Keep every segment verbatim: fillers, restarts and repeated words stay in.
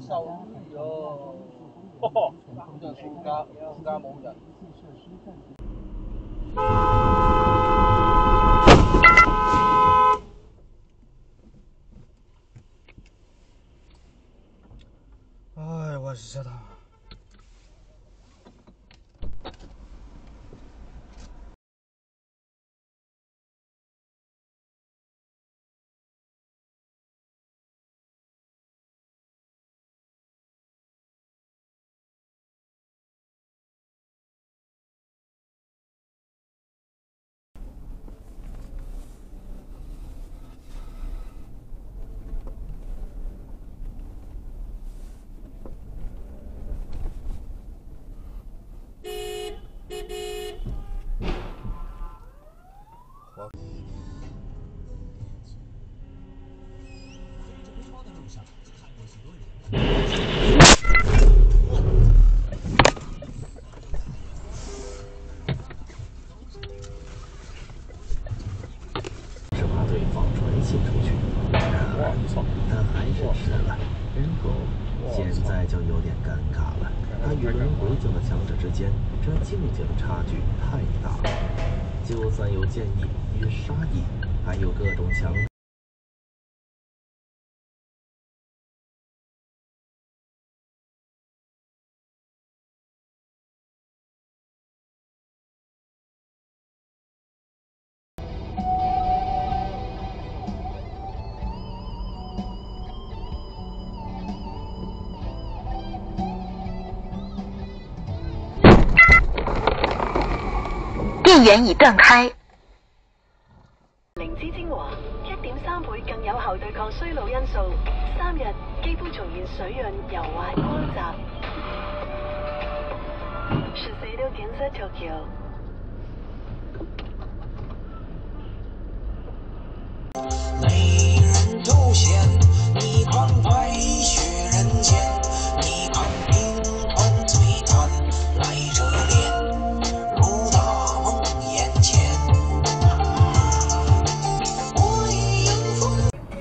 少女哦，吼吼，这暑假暑假冇人。哎，我知道。 是把对方传信出去，然而他还是吃了。然后现在就有点尴尬了，他与轮回境的强者之间，这境界的差距太大了。就算有剑意与杀意，还有各种强。 電源已斷開。 靈芝精華一點三倍更有效對抗衰老因素，三日肌膚重現水潤柔滑光澤。十四都建設 Tokyo。 美人头衔，你看白雪人间，你看冰团璀璨，来这脸如大梦眼前。我已迎风。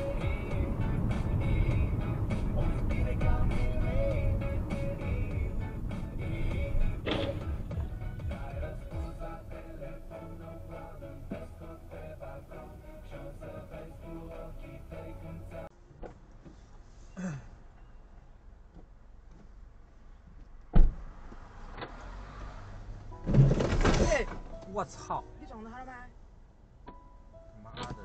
哎，我操！你撞到他了吗？妈的！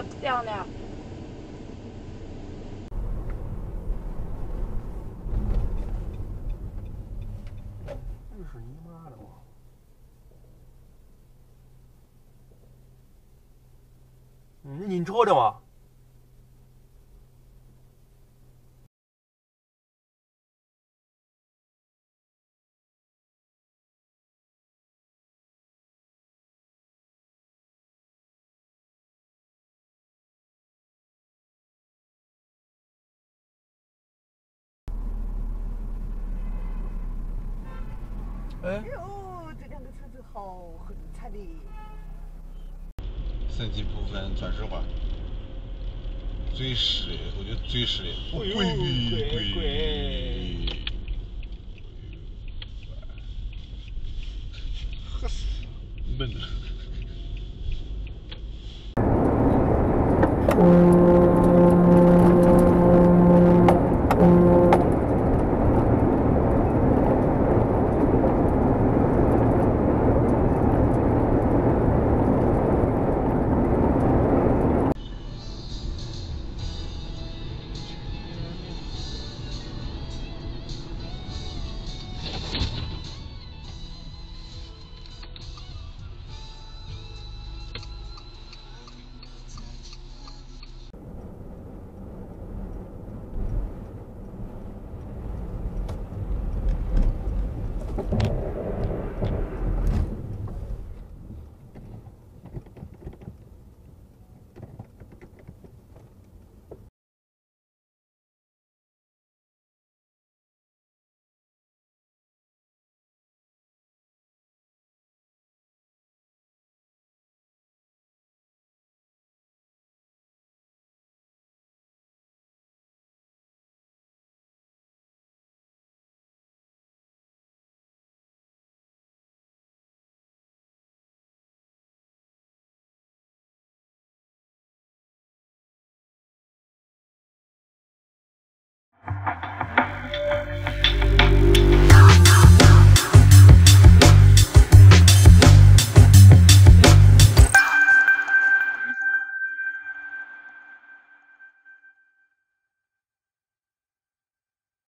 漂亮。 这是你妈的吗？嗯，你瞅的吗？哎呦，这两个车子好很惨的。 升级部分，说实话，最实的，我觉得最实的，贵贵贵，呵死，闷。